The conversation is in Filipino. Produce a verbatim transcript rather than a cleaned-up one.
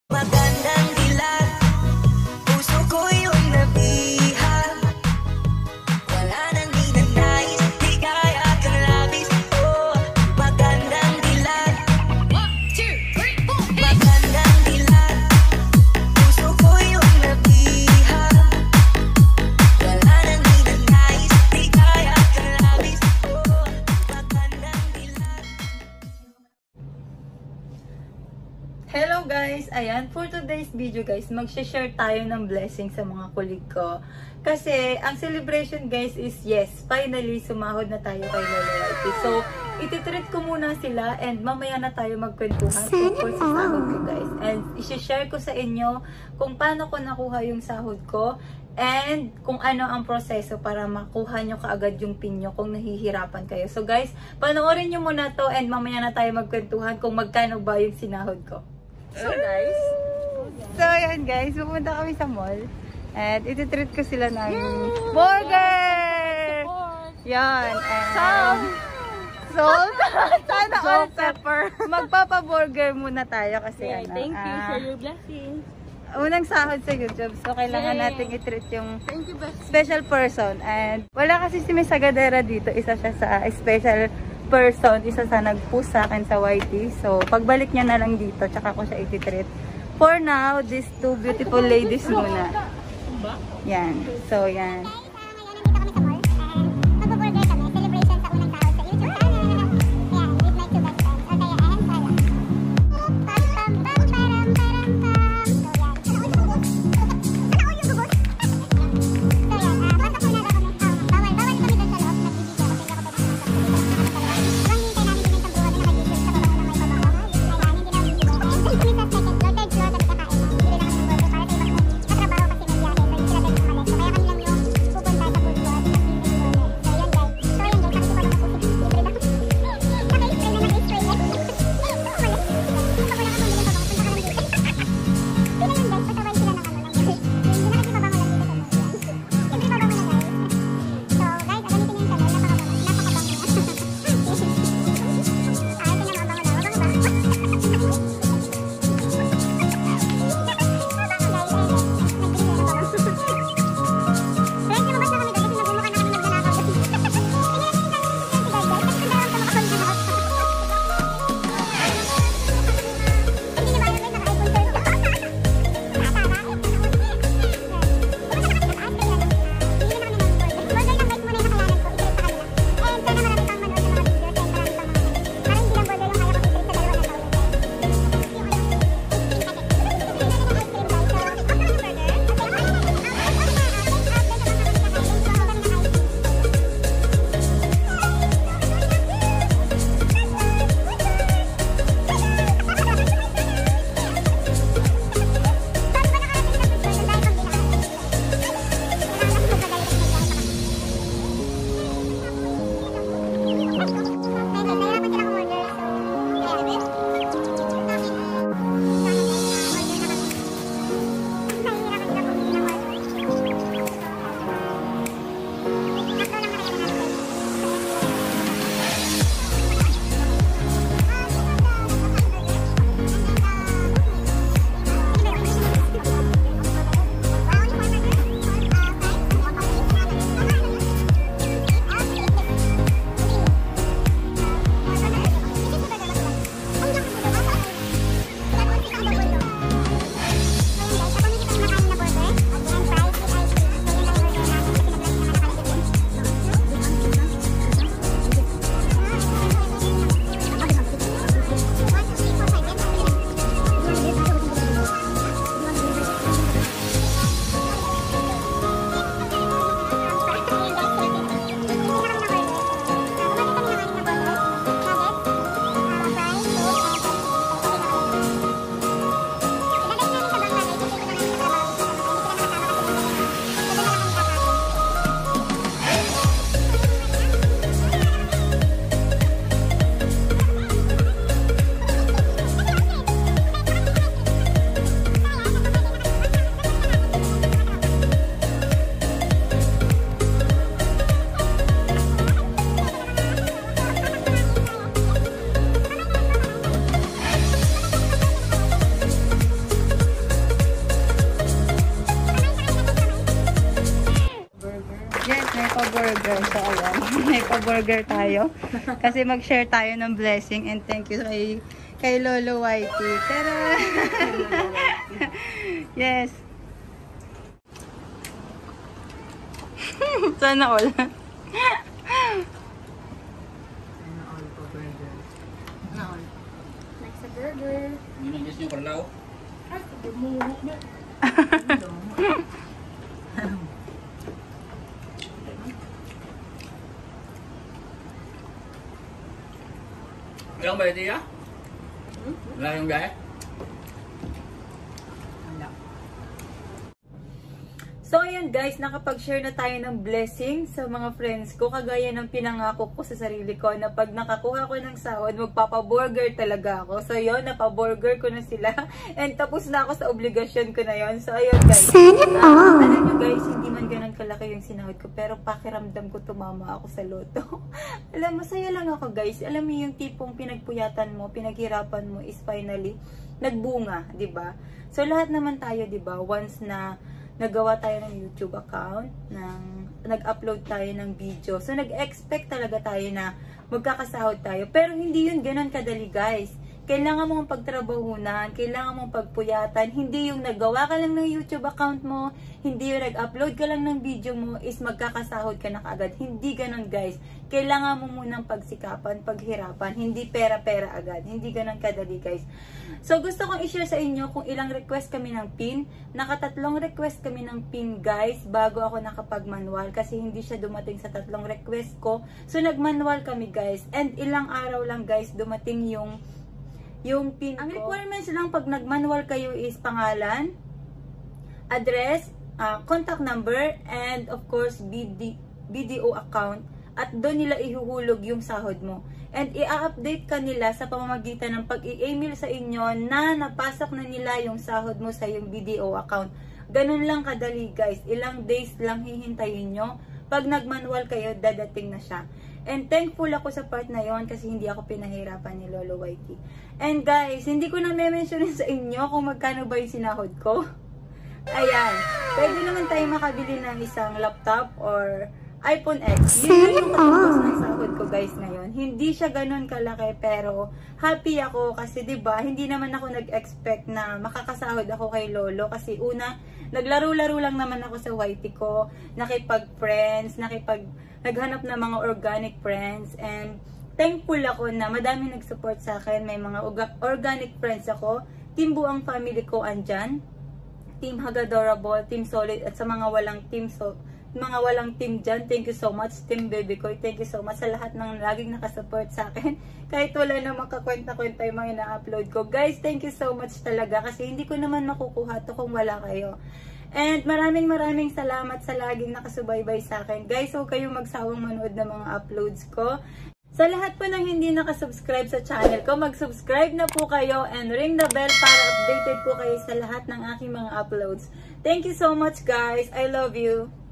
Magandang dilag, puso ko yung nabihag. Wala nang ninanais, di kaya kang labis. Oh, magandang dilag. One, two, three, four. Magandang dilag, puso ko yung nabihag. Wala nang ninanais, di kaya kang labis. Oh, magandang dilag. Hello guys! Ayan, for today's video guys, mag-share tayo ng blessing sa mga kulig ko. Kasi, ang celebration guys is yes, finally, sumahod na tayo kay Lolo Whitey. So, ititreat ko muna sila and mamaya na tayo magkwentuhan tungkol sa sahod ko guys. And, isi-share ko sa inyo kung paano ko nakuha yung sahod ko and kung ano ang proseso para makuha nyo kaagad yung pin nyo kung nahihirapan kayo. So guys, panoorin nyo muna to and mamaya na tayo magkwentuhan kung magkano ba yung sinahod ko. So guys, so ayan guys, pupunta kami sa mall and ititreat ko sila ng burger! Yan, and salt! Salt! Sana all pepper! Magpapa-burger muna tayo kasi Yeah, ano, thank you ah, for your blessing. unang sahod sa YouTube, so kailangan Yay! nating i-treat yung Thank you, best. special person. And wala kasi si Miss Agadera dito, isa siya sa special person, isa sa nag-post sa akin sa Y T. So, pagbalik niya na lang dito, tsaka ko siya i-treat. For now, these two beautiful ladies muna. Yan. So, yan. magpa-burger tayo. Kasi mag-share tayo ng blessing and thank you kay, kay Lolo Whitey. Tara! Yes! Sana all. Sana all po burger. Sana all. Like sa burger. Yun ang gusto nyo, Carlao? Ay, bumuhok na. Ilang ba ito ya? Wala yung biyahe? Wala. So, ayan guys, nakapag-share na tayo ng blessing sa mga friends ko. Kagaya ng pinangako ko sa sarili ko na pag nakakuha ko ng sahod, magpapaburger talaga ako. So, yun, napaburger ko na sila. And tapos na ako sa obligasyon ko na yun. So, ayun guys. Uh, alam nyo guys, hindi man ganun kalaki yung sinahod ko. Pero pakiramdam ko tumama ako sa loto. Alam, masaya lang ako guys. Alam mo yung tipong pinagpuyatan mo, pinaghirapan mo is finally nagbunga, di ba? So, lahat naman tayo, di ba? Once na nagawa tayo ng YouTube account, ng, nag-upload tayo ng video. So, nag-expect talaga tayo na magkakasahod tayo. Pero hindi yun ganun kadali, guys. Kailangan mong pagtrabahunan, kailangan mong pagpuyatan. Hindi yung nagawa ka lang ng YouTube account mo, hindi yung nag-upload ka lang ng video mo, is magkakasahod ka na kaagad. Hindi ganun, guys. Kailangan mo munang pagsikapan, paghirapan, hindi pera-pera agad. Hindi ganun kadali, guys. So, gusto kong i-share sa inyo kung ilang request kami ng pin. Nakatatlong request kami ng pin, guys, bago ako nakapag-manual kasi hindi siya dumating sa tatlong request ko. So, nag-manual kami, guys. And ilang araw lang, guys, dumating yung yung pin ko. Ang requirements lang pag nag-manual kayo is pangalan, address, uh, contact number, and of course, B D, B D O account. At doon nila ihuhulog yung sahod mo. And i-update ka nila sa pamamagitan ng pag-i-email sa inyo na napasok na nila yung sahod mo sa yung B D O account. Ganun lang kadali, guys. Ilang days lang hihintayin nyo. Pag nag-manual kayo, dadating na siya. And thankful ako sa part na yon kasi hindi ako pinahirapan ni Lolo Whitey. And guys, hindi ko na me-mentionin sa inyo kung magkano ba yung sinahod ko. Ayan. Pwede naman tayo makabili ng isang laptop or iPhone X. Yun yung katapos ng sahod ko, guys, ngayon. Hindi siya ganun kalaki, pero happy ako kasi, diba, hindi naman ako nag-expect na makakasahod ako kay Lolo. Kasi una, naglaro-laro lang naman ako sa Whitey ko. Nakipag-friends, nakipag, naghanap ng mga organic friends. And thankful ako na madami nag-support sa akin. May mga organic friends ako. Team Buang family ko andyan. Team Hagadorable, Team Solid, at sa mga walang team, so mga walang team dyan, thank you so much. Team Baby Koy, thank you so much sa lahat ng laging nakasupport sa akin. Kahit wala na makakwenta-kwenta yung mga ina-upload ko. Guys, thank you so much talaga kasi hindi ko naman makukuha to kung wala kayo. And maraming maraming salamat sa laging nakasubaybay sa akin. Guys, huwag kayong magsawang manood ng mga uploads ko. Sa lahat po ng hindi nakasubscribe sa channel ko, mag-subscribe na po kayo and ring the bell para updated po kayo sa lahat ng aking mga uploads. Thank you so much, guys. I love you.